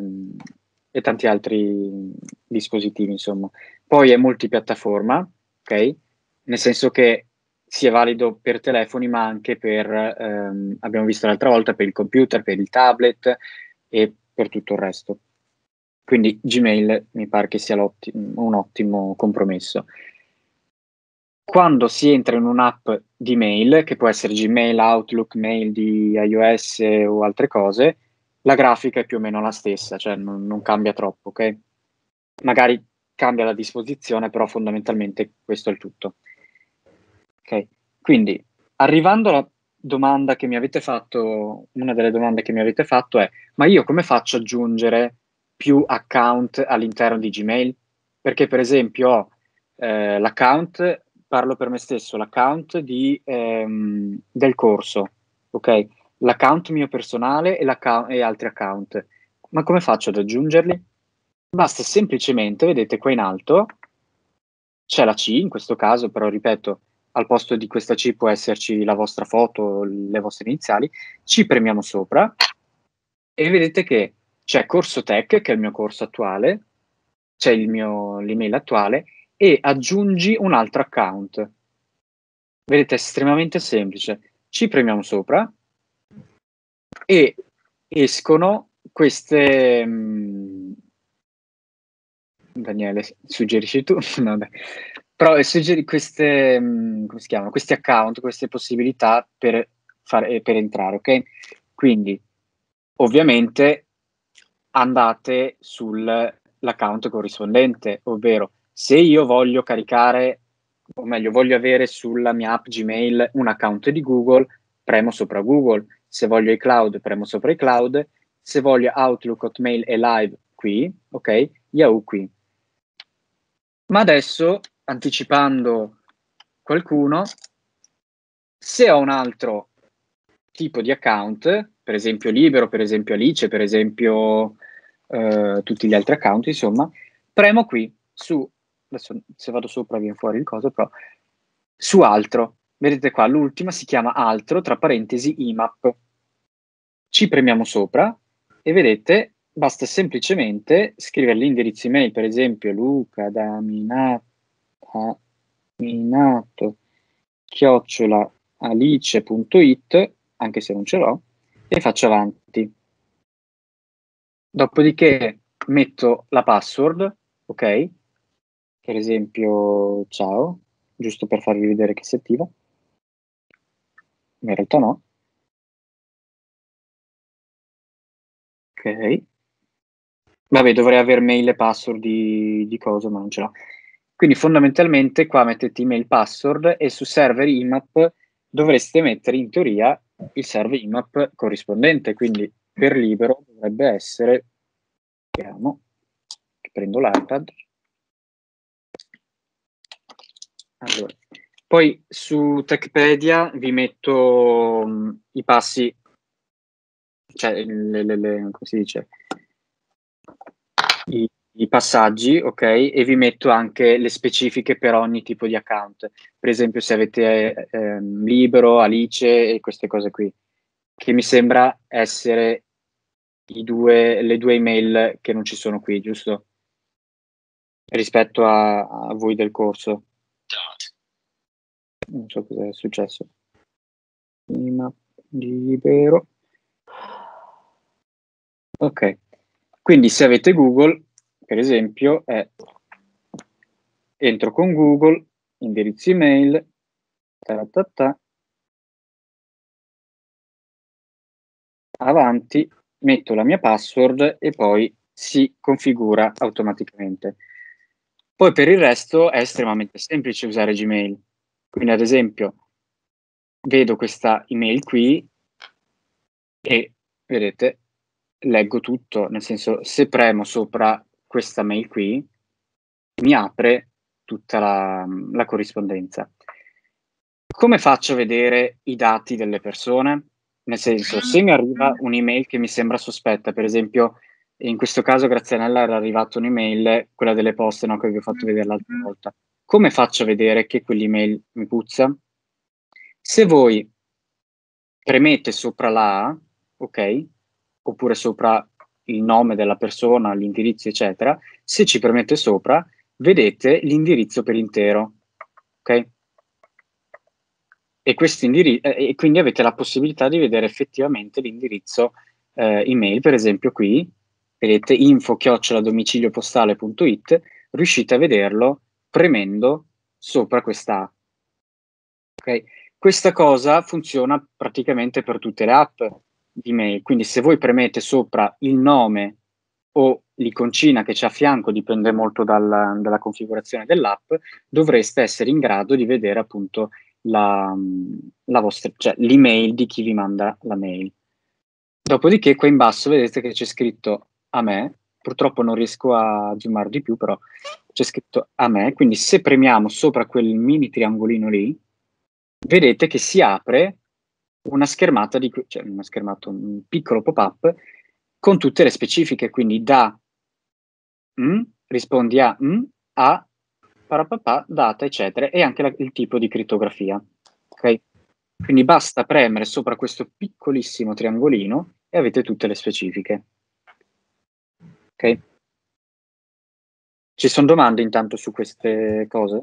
S1: dispositivi, insomma. Poi è multipiattaforma, ok? Nel senso che sia valido per telefoni, ma anche per, abbiamo visto l'altra volta, per il computer, per il tablet e per tutto il resto. Quindi Gmail mi pare che sia un ottimo compromesso. Quando si entra in un'app di mail, che può essere Gmail, Outlook, mail di iOS o altre cose, la grafica è più o meno la stessa, cioè non cambia troppo, ok? Magari cambia la disposizione, però fondamentalmente questo è il tutto. Ok, quindi arrivando alla domanda che mi avete fatto, una delle domande che mi avete fatto è: ma io come faccio ad aggiungere più account all'interno di Gmail? Perché per esempio ho l'account, parlo per me stesso, l'account del corso, ok? L'account mio personale e altri account. Ma come faccio ad aggiungerli? Basta semplicemente, vedete qua in alto, c'è la C in questo caso, però ripeto, al posto di questa C può esserci la vostra foto, le vostre iniziali, ci premiamo sopra e vedete che c'è Corso Tech, che è il mio corso attuale, c'è l'email attuale e aggiungi un altro account. Vedete, è estremamente semplice. Ci premiamo sopra e escono queste... Daniele, suggerisci tu? No, dai. Però queste, come si chiamano? Questi account, queste possibilità per entrare, ok? Quindi, ovviamente, andate sull'account corrispondente, ovvero se io voglio caricare, o meglio, voglio avere sulla mia app Gmail un account di Google, premo sopra Google. Se voglio iCloud, premo sopra iCloud. Se voglio Outlook, Hotmail e Live, qui, ok? Yahoo qui. Ma adesso, anticipando qualcuno, se ho un altro tipo di account, per esempio Libero, per esempio Alice, per esempio tutti gli altri account, insomma, premo qui su, adesso se vado sopra viene fuori il coso, però su altro. Vedete qua, l'ultima si chiama altro, tra parentesi IMAP. Ci premiamo sopra e vedete, basta semplicemente scrivere l'indirizzo email, per esempio luca.daminato@alice.it, anche se non ce l'ho, e faccio avanti. Dopodiché metto la password, ok? Per esempio, ciao, giusto per farvi vedere che si attiva. In realtà no. Ok. Vabbè, dovrei avere mail e password di cosa, ma non ce l'ho. Quindi fondamentalmente qua mettete email password e su server IMAP dovreste mettere in teoria il server IMAP corrispondente, quindi per libero dovrebbe essere, vediamo, che prendo l'iPad. Allora, poi su Techpedia vi metto i passi, cioè come si dice, i passaggi, ok? E vi metto anche le specifiche per ogni tipo di account. Per esempio se avete Libero, Alice e queste cose qui, che mi sembra essere le due email che non ci sono qui, giusto? Rispetto a voi del corso. Non so cosa è successo. Prima Libero. Ok. Quindi se avete Google, per esempio, entro con Google, indirizzo email, avanti, metto la mia password e poi si configura automaticamente. Poi per il resto è estremamente semplice usare Gmail. Quindi ad esempio vedo questa email qui e vedete, leggo tutto, nel senso se premo sopra questa mail qui mi apre tutta la corrispondenza. Come faccio a vedere i dati delle persone? Nel senso, se mi arriva un'email che mi sembra sospetta, per esempio, in questo caso Grazianella era arrivata un'email, quella delle poste, no, che vi ho fatto vedere l'altra volta. Come faccio a vedere che quell'email mi puzza? Se voi premete sopra la A, ok? Oppure sopra il nome della persona, l'indirizzo, eccetera, se ci premete sopra, vedete l'indirizzo per intero, ok? E e quindi avete la possibilità di vedere effettivamente l'indirizzo email, per esempio qui, vedete info@domiciliopostale.it, riuscite a vederlo premendo sopra questa A. Okay? Questa cosa funziona praticamente per tutte le app di mail, quindi se voi premete sopra il nome o l'iconcina che c'è a fianco, dipende molto dalla configurazione dell'app, dovreste essere in grado di vedere appunto la vostra, cioè l'email di chi vi manda la mail. Dopodiché qua in basso vedete che c'è scritto a me, purtroppo non riesco a zoomare di più, però c'è scritto a me, quindi se premiamo sopra quel mini triangolino lì, vedete che si apre una schermata, cioè una schermata, un piccolo pop-up con tutte le specifiche, quindi da rispondi a parapapà, data, eccetera, e anche il tipo di crittografia. Ok? Quindi basta premere sopra questo piccolissimo triangolino e avete tutte le specifiche. Ok? Ci sono domande intanto su queste cose?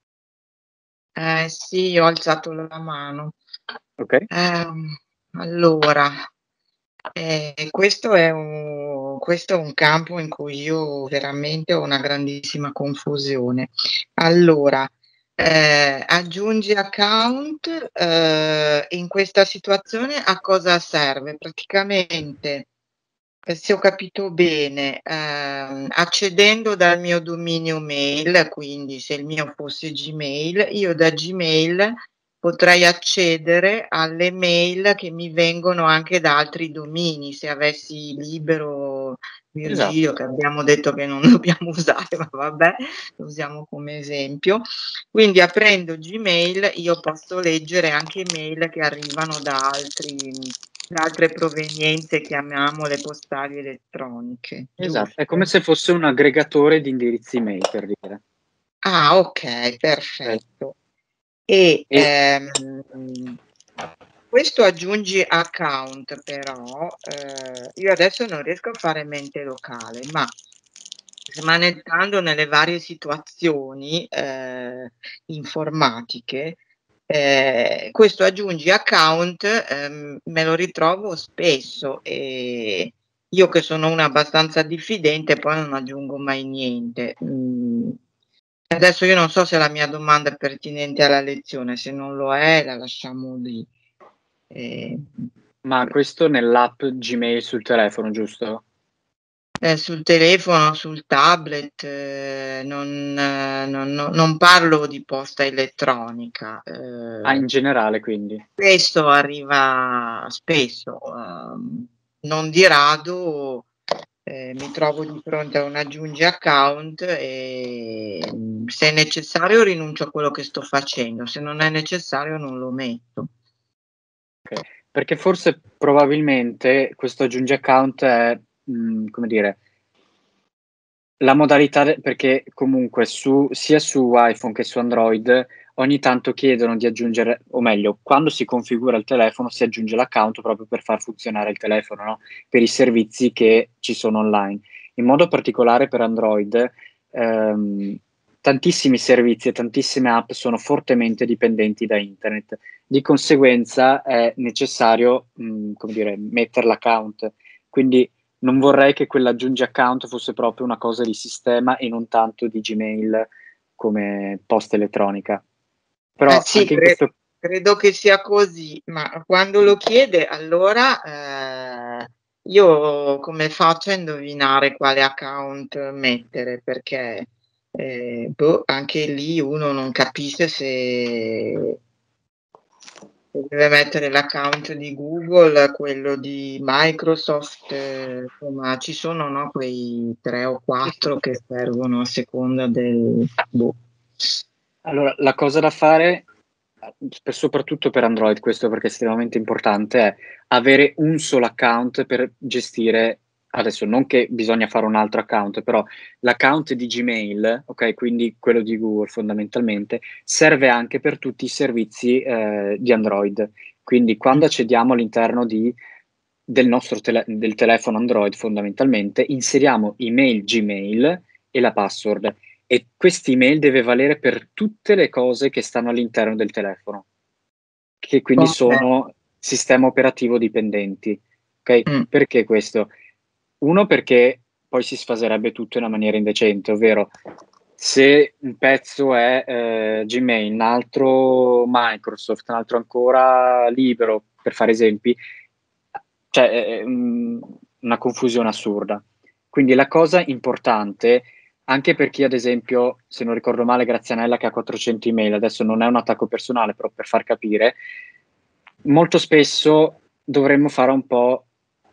S5: Sì, ho alzato la mano.
S1: Ok.
S5: Allora, questo è un campo in cui io veramente ho una grandissima confusione. Allora, aggiungi account, in questa situazione a cosa serve? Praticamente, se ho capito bene, accedendo dal mio dominio mail, quindi se il mio fosse Gmail, io da Gmail potrei accedere alle mail che mi vengono anche da altri domini, se avessi Libero, Virgilio, che abbiamo detto che non dobbiamo usare, ma vabbè, lo usiamo come esempio. Quindi aprendo Gmail io posso leggere anche mail che arrivano da altre provenienze, chiamiamole postali elettroniche.
S1: Esatto,
S5: Giusto?
S1: è come se fosse un aggregatore di indirizzi email, per dire.
S5: Ah, ok, perfetto. E questo aggiungi account, però io adesso non riesco a fare mente locale, ma smanettando nelle varie situazioni informatiche, questo aggiungi account me lo ritrovo spesso, e io che sono una abbastanza diffidente poi non aggiungo mai niente. Adesso io non so se la mia domanda è pertinente alla lezione, se non lo è la lasciamo lì.
S1: Ma questo nell'app Gmail sul telefono, giusto?
S5: Sul telefono, sul tablet, non parlo di posta elettronica.
S1: In generale, quindi?
S5: Questo arriva spesso, non di rado mi trovo di fronte a un aggiungi account e se è necessario rinuncio a quello che sto facendo, se non è necessario non lo metto.
S1: Okay. Perché forse probabilmente questo aggiungi account è, come dire, la modalità perché comunque sia su iPhone che su Android ogni tanto chiedono di aggiungere, o meglio, quando si configura il telefono si aggiunge l'account proprio per far funzionare il telefono, no, per i servizi che ci sono online. In modo particolare per Android, tantissimi servizi e tantissime app sono fortemente dipendenti da internet. Di conseguenza è necessario, come dire, mettere l'account. Quindi non vorrei che quell'aggiungi account fosse proprio una cosa di sistema e non tanto di Gmail come posta elettronica. Però
S5: sì, credo che sia così, ma quando lo chiede allora io come faccio a indovinare quale account mettere? Perché anche lì uno non capisce se deve mettere l'account di Google, quello di Microsoft, insomma ci sono, no, quei 3 o 4 che servono a seconda del
S1: Allora, la cosa da fare, soprattutto per Android, questo perché è estremamente importante, è avere un solo account per gestire. Adesso non che bisogna fare un altro account, però l'account di Gmail, ok, quindi quello di Google fondamentalmente, serve anche per tutti i servizi di Android. Quindi quando accediamo all'interno del nostro del telefono Android fondamentalmente, inseriamo email Gmail e la password. E questa email deve valere per tutte le cose che stanno all'interno del telefono, che quindi sono sistema operativo dipendenti. Ok? Perché questo? Uno, perché poi si sfaserebbe tutto in una maniera indecente, ovvero se un pezzo è Gmail, un altro Microsoft, un altro ancora libero, per fare esempi, cioè è una confusione assurda. Quindi la cosa importante, anche per chi ad esempio, se non ricordo male, Grazianella che ha 400 email, adesso non è un attacco personale, però per far capire, molto spesso dovremmo fare un po'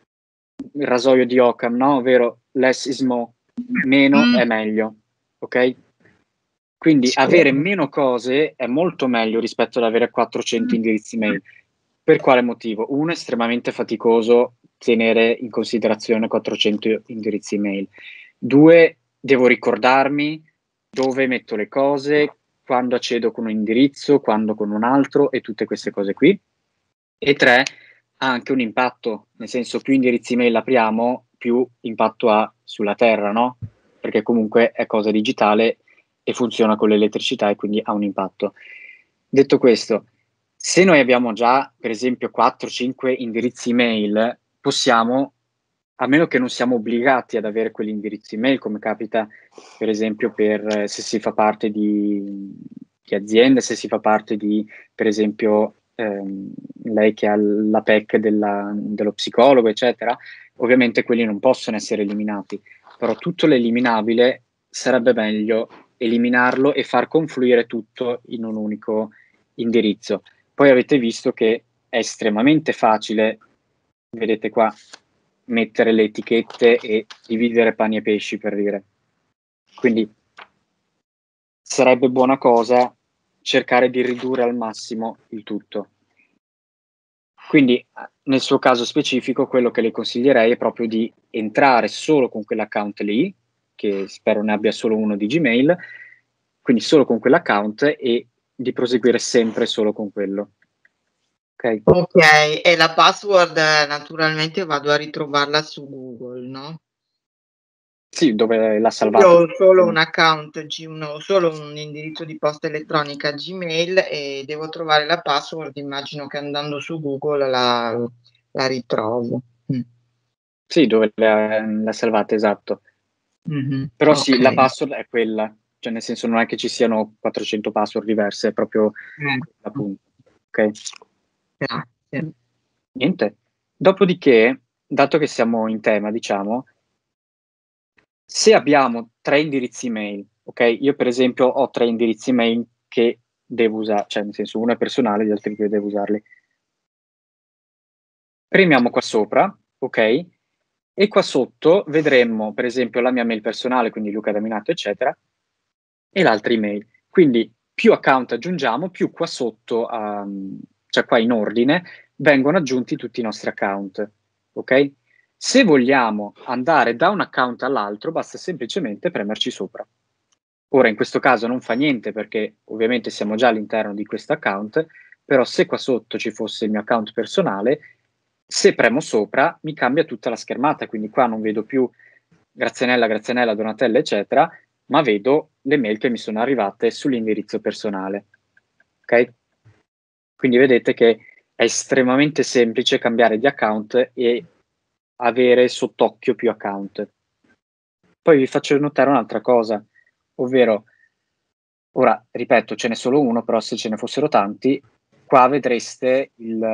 S1: il rasoio di Occam, no? Ovvero less is more, meno è meglio, ok? Quindi avere meno cose è molto meglio rispetto ad avere 400 indirizzi mail. Per quale motivo? Uno, è estremamente faticoso tenere in considerazione 400 indirizzi mail. Due, devo ricordarmi dove metto le cose, quando accedo con un indirizzo, quando con un altro e tutte queste cose qui. E tre, ha anche un impatto, nel senso più indirizzi mail apriamo, più impatto ha sulla terra, no? Perché comunque è cosa digitale e funziona con l'elettricità e quindi ha un impatto. Detto questo, se noi abbiamo già, per esempio, 4-5 indirizzi mail, possiamo, a meno che non siamo obbligati ad avere quegli indirizzi mail, come capita per esempio se si fa parte di aziende, se si fa parte di, per esempio, lei che ha la PEC dello psicologo, eccetera, ovviamente quelli non possono essere eliminati, però tutto l'eliminabile sarebbe meglio eliminarlo e far confluire tutto in un unico indirizzo. Poi avete visto che è estremamente facile, vedete qua, mettere le etichette e dividere pani e pesci, per dire. Quindi sarebbe buona cosa cercare di ridurre al massimo il tutto. Quindi nel suo caso specifico quello che le consiglierei è proprio di entrare solo con quell'account lì, che spero ne abbia solo uno di Gmail, quindi solo con quell'account, e di proseguire sempre solo con quello. Ok,
S5: e la password naturalmente vado a ritrovarla su Google, no?
S1: Sì, dove l'ha salvata.
S5: Io ho solo un account, solo un indirizzo di posta elettronica Gmail e devo trovare la password, immagino che andando su Google la ritrovo.
S1: Sì, dove l'ha salvata, esatto. Però sì, la password è quella, cioè nel senso non è che ci siano 400 password diverse, è proprio appunto. Ok?
S5: Grazie.
S1: Niente. Dopodiché, dato che siamo in tema, diciamo, se abbiamo 3 indirizzi mail, ok? Io per esempio ho 3 indirizzi mail che devo usare, cioè nel senso uno è personale, gli altri due devo usarli. Premiamo qua sopra, ok? E qua sotto vedremo per esempio la mia mail personale, quindi Luca Daminato, eccetera, e l'altra email. Quindi più account aggiungiamo, più qua sotto, cioè qua in ordine, vengono aggiunti tutti i nostri account, ok? Se vogliamo andare da un account all'altro, basta semplicemente premerci sopra. Ora, in questo caso non fa niente perché ovviamente siamo già all'interno di questo account, però se qua sotto ci fosse il mio account personale, se premo sopra mi cambia tutta la schermata, quindi qua non vedo più Grazianella, Donatella, eccetera, ma vedo le mail che mi sono arrivate sull'indirizzo personale. Ok? Quindi vedete che è estremamente semplice cambiare di account e avere sott'occhio più account. Poi vi faccio notare un'altra cosa, ovvero, ora ripeto, ce n'è solo uno, però se ce ne fossero tanti, qua vedreste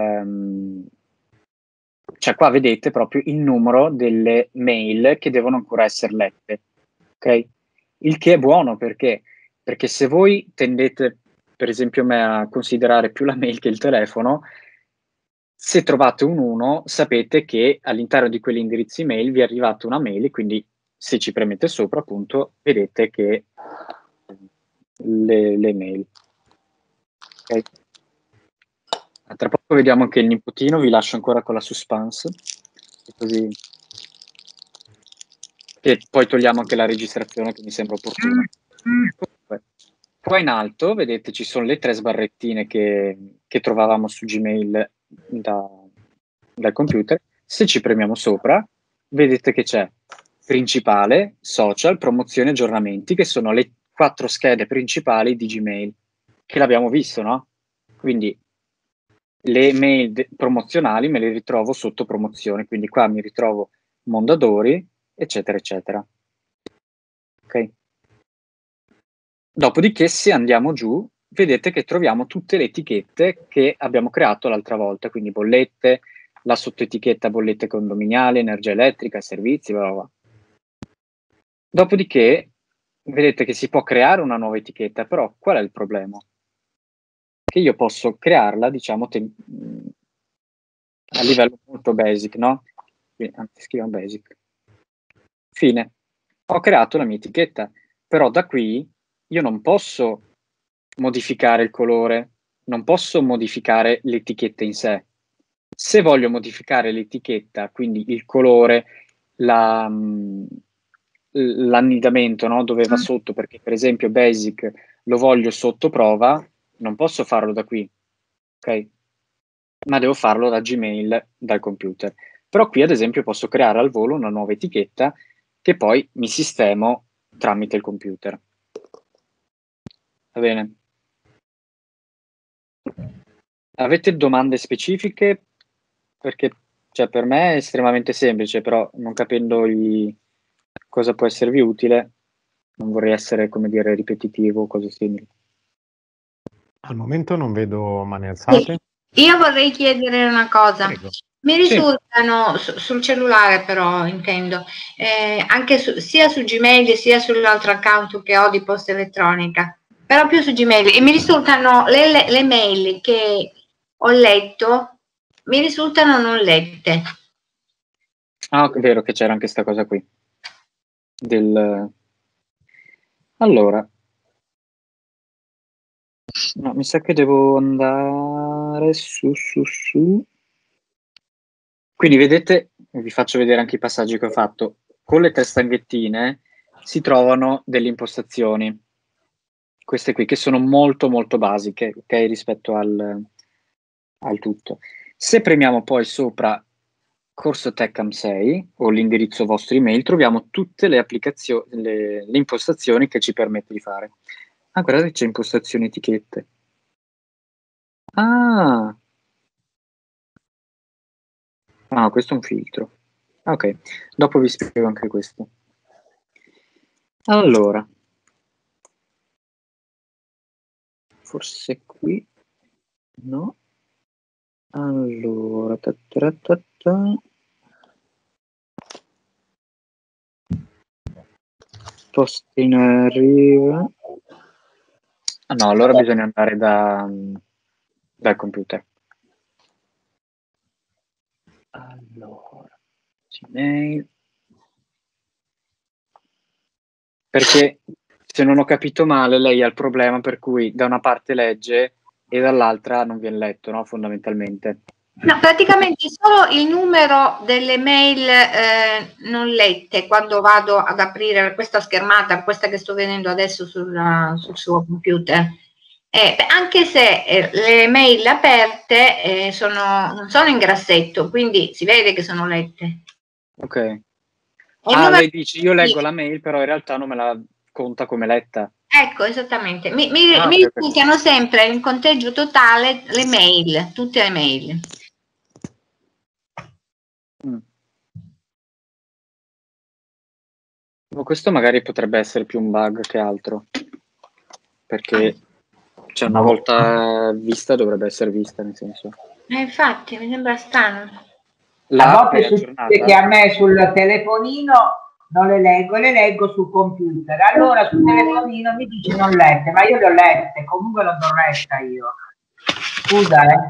S1: cioè qua vedete proprio il numero delle mail che devono ancora essere lette, ok? Il che è buono perché se voi tendete, per esempio me, a considerare più la mail che il telefono, se trovate un 1 sapete che all'interno di quegli indirizzi mail vi è arrivata una mail e quindi se ci premete sopra appunto vedete che le mail. Okay. Tra poco vediamo che il nipotino, vi lascio ancora con la suspense, così e poi togliamo anche la registrazione che mi sembra opportuna. Qua in alto vedete ci sono le 3 sbarrettine che trovavamo su Gmail dal computer. Se ci premiamo sopra vedete che c'è principale, social, promozioni, aggiornamenti, che sono le 4 schede principali di Gmail, che l'abbiamo visto, no? Quindi le mail promozionali me le ritrovo sotto promozione, quindi qua mi ritrovo Mondadori, eccetera, eccetera. Ok? Dopodiché, se andiamo giù, vedete che troviamo tutte le etichette che abbiamo creato l'altra volta, quindi bollette, la sottoetichetta bollette condominiali, energia elettrica, servizi, bla bla bla. Dopodiché, vedete che si può creare una nuova etichetta, però qual è il problema? Che io posso crearla, diciamo, a livello molto basic, no? Quindi, anzi, scriviamo basic. Fine. Ho creato la mia etichetta, però da qui io non posso modificare il colore, non posso modificare l'etichetta in sé. Se voglio modificare l'etichetta, quindi il colore, l'annidamento, no? Dove va sotto, perché per esempio basic lo voglio sotto prova, non posso farlo da qui, ok? Ma devo farlo da Gmail, dal computer. Però qui ad esempio posso creare al volo una nuova etichetta che poi mi sistemo tramite il computer. Va bene? Avete domande specifiche? Perché cioè, per me è estremamente semplice, però non capendo cosa può esservi utile, non vorrei essere, come dire, ripetitivo o cose simili.
S4: Al momento non vedo mani alzate.
S8: Io vorrei chiedere una cosa. Prego. Mi risultano sul cellulare, però intendo, anche sia su Gmail sia sull'altro account che ho di posta elettronica, però più su Gmail, e mi risultano le mail che ho letto, mi risultano non lette.
S1: Ah, è vero che c'era anche questa cosa qui. Allora, no, mi sa che devo andare su. Quindi vedete, vi faccio vedere anche i passaggi che ho fatto. Con le 3 stanghettine si trovano delle impostazioni. queste qui, che sono molto molto basiche, ok, rispetto al tutto. Se premiamo poi sopra corso TechCamp 6 o l'indirizzo vostro email, troviamo tutte le applicazioni, le impostazioni che ci permette di fare. Ah, guardate, c'è impostazioni etichette. Ah, no, questo è un filtro. Ok, dopo vi spiego anche questo. Allora, forse qui no. Allora, post in arriva. Ah, no, allora bisogna andare dal computer. Allora, Gmail. Perché se non ho capito male, lei ha il problema per cui da una parte legge e dall'altra non viene letto, no? Fondamentalmente.
S8: No, praticamente solo il numero delle mail non lette quando vado ad aprire questa schermata, questa che sto vedendo adesso sul suo computer. Anche se le mail aperte non sono in grassetto, quindi si vede che sono lette.
S1: Ok. Lei dice, io leggo la mail, però in realtà non me la conta come letta.
S8: Ecco, esattamente. Mi risultano sempre in conteggio totale le mail, tutte le mail.
S1: Questo magari potrebbe essere più un bug che altro, perché cioè, una volta vista dovrebbe essere vista, nel senso.
S8: Infatti, mi sembra strano.
S2: A volte succede che a me sul telefonino non le leggo sul computer, allora sul telefonino mi dice non lette, ma io le ho lette, comunque non do retta io. Scusa,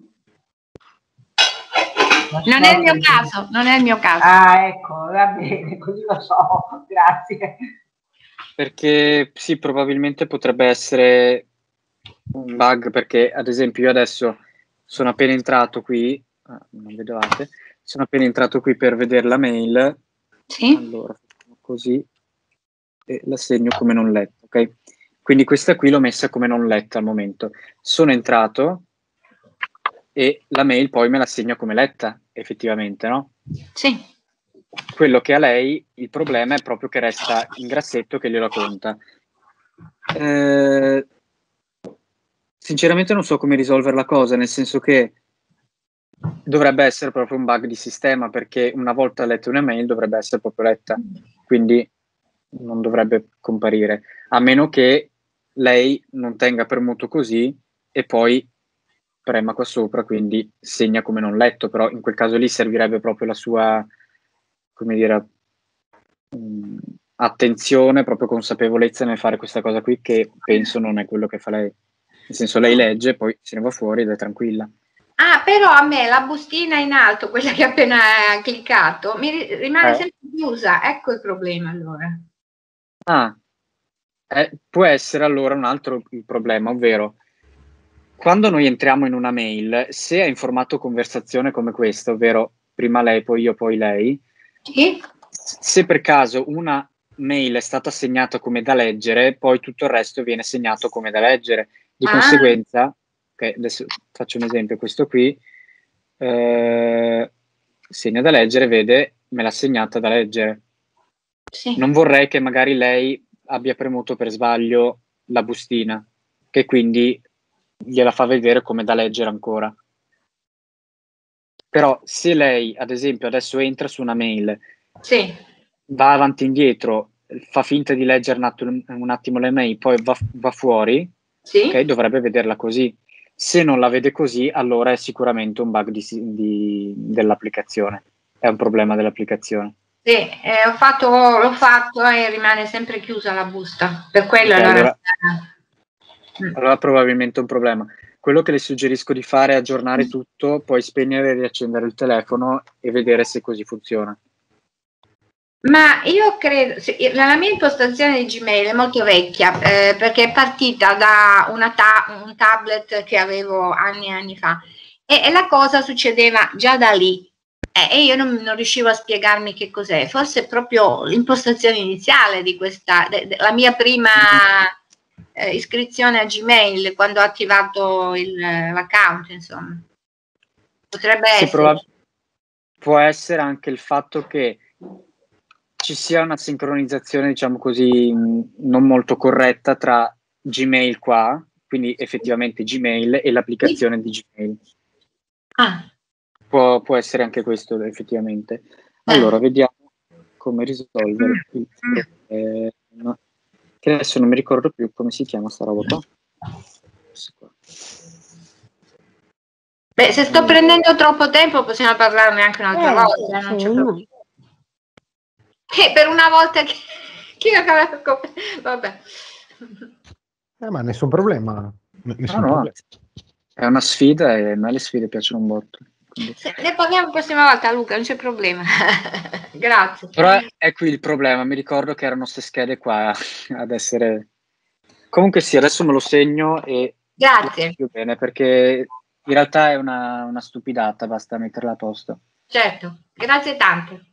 S8: Non è il mio caso, non è il mio caso.
S2: Ah, ecco, va bene, così lo so, grazie.
S1: Perché sì, probabilmente potrebbe essere un bug, perché ad esempio io adesso sono appena entrato qui, non vedevate, sono appena entrato qui per vedere la mail.
S8: Sì.
S1: Allora, facciamo così e la segno come non letta, ok? Quindi questa qui l'ho messa come non letta al momento. Sono entrato e la mail poi me la segna come letta, effettivamente, no?
S8: Sì.
S1: Quello che ha lei, il problema è proprio che resta in grassetto che glielo conta. Sinceramente non so come risolvere la cosa, nel senso che dovrebbe essere proprio un bug di sistema, perché una volta letta una mail dovrebbe essere proprio letta, quindi non dovrebbe comparire, a meno che lei non tenga premuto così e poi prema qua sopra, quindi segna come non letto, però in quel caso lì servirebbe proprio la sua, come dire, attenzione, proprio consapevolezza nel fare questa cosa qui, che penso non è quello che fa lei. Nel senso, lei legge, poi se ne va fuori ed è tranquilla.
S8: Ah, però a me la bustina in alto, quella che appena cliccato, mi rimane sempre chiusa. Ecco il problema allora.
S1: Può essere allora un altro problema, ovvero quando noi entriamo in una mail, se è in formato conversazione come questo, ovvero prima lei, poi io, poi lei,
S8: sì.
S1: Se per caso una mail è stata segnata come da leggere, poi tutto il resto viene segnato come da leggere. Di conseguenza, okay, adesso faccio un esempio, questo qui, segna da leggere, vede, me l'ha segnata da leggere.
S8: Sì.
S1: Non vorrei che magari lei abbia premuto per sbaglio la bustina, che quindi gliela fa vedere come da leggere ancora. Però se lei, ad esempio, adesso entra su una mail,
S8: sì,
S1: va avanti e indietro, fa finta di leggere un attimo le mail, poi va fuori,
S8: sì.
S1: Okay, dovrebbe vederla così. Se non la vede così, allora è sicuramente un bug dell'applicazione, è un problema dell'applicazione.
S8: Sì, l'ho fatto e rimane sempre chiusa la busta, per quello
S1: okay, allora probabilmente è un problema. Quello che le suggerisco di fare è aggiornare tutto, poi spegnere e riaccendere il telefono e vedere se così funziona.
S8: Ma io credo, la mia impostazione di Gmail è molto vecchia, perché è partita da un tablet che avevo anni e anni fa, e la cosa succedeva già da lì, e io non riuscivo a spiegarmi che cos'è. Forse proprio l'impostazione iniziale di questa, la mia prima iscrizione a Gmail quando ho attivato l'account, insomma. Potrebbe essere.
S1: Può essere anche il fatto che ci sia una sincronizzazione, diciamo così, non molto corretta tra Gmail qua, quindi effettivamente Gmail, e l'applicazione di Gmail. Può essere anche questo, effettivamente. Allora, vediamo come risolvere il problema. Che adesso non mi ricordo più come si chiama sta roba qua.
S8: Beh, se sto prendendo troppo tempo possiamo parlarne anche un'altra volta, non c'è problema. Per una volta che vabbè.
S4: Ma nessun problema.
S1: No, è una sfida e a me le sfide piacciono un botto.
S8: Ne parliamo la prossima volta, Luca, non c'è problema. Grazie.
S1: Però è qui il problema, mi ricordo che erano queste schede qua ad essere... Comunque sì, adesso me lo segno e...
S8: Grazie.
S1: Più bene, perché in realtà è una stupidata, basta metterla a posto.
S8: Certo, grazie tante.